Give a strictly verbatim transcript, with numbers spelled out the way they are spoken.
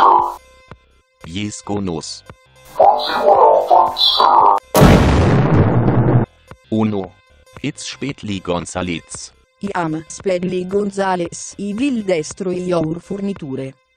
Yes-Konos. Uno. It's Spetli Gonzalez. I am Spedley Gonzales. I will destroy your furniture.